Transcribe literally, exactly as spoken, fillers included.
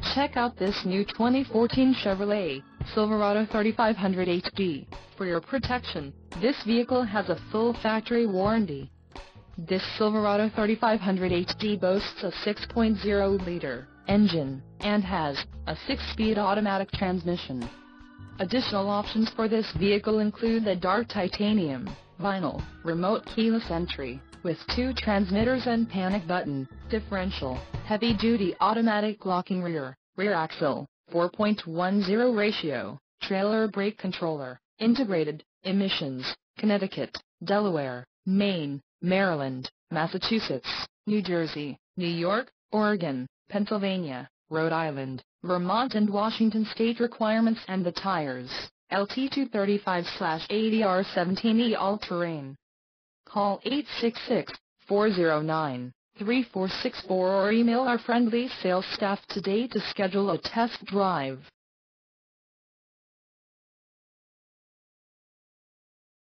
Check out this new twenty fourteen Chevrolet Silverado thirty-five hundred H D. For your protection, this vehicle has a full factory warranty. This Silverado thirty-five hundred H D boasts a six point oh liter engine, and has a six-speed automatic transmission. Additional options for this vehicle include the dark titanium, vinyl, remote keyless entry, with two transmitters and panic button, differential, heavy-duty automatic locking rear, rear axle, four point one oh ratio, trailer brake controller, integrated, emissions, Connecticut, Delaware, Maine, Maryland, Massachusetts, New Jersey, New York, Oregon, Pennsylvania, Rhode Island, Vermont and Washington state requirements, and the tires, L T two thirty-five eighty R seventeen E all-terrain. Call eight six six, four oh nine, three four six four or email our friendly sales staff today to schedule a test drive.